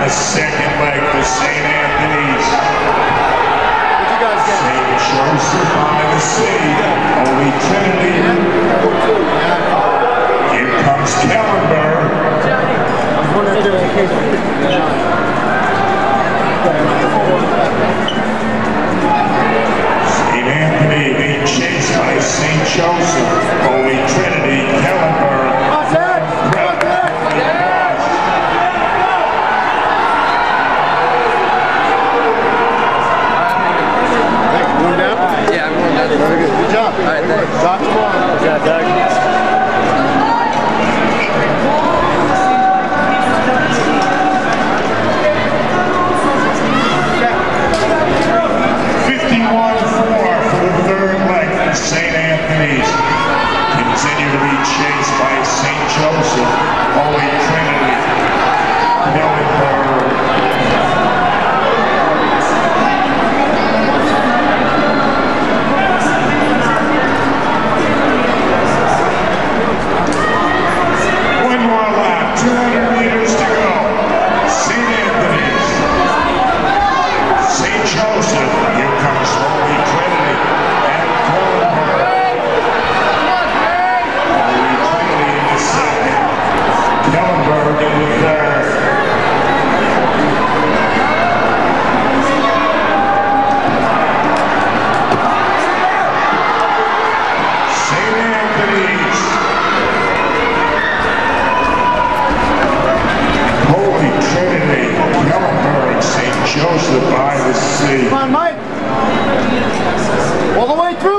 the second leg for St. Anthony's. What'd you guys get? St. Joseph by the Sea. Holy Trinity. Here comes Kellenberg. I was wondering if there was a case St. Anthony being chased by St. Joseph. Holy Trinity. Kellenberg. Very good. Good job. All right, thanks. Talk tomorrow. Good job, Doug. 51-4 for the third leg for St. Anthony's. Continue to be chased by St. Joseph. Holy Trinity. Kellenberg. Joseph by the Sea. Come on, Mike. All the way through.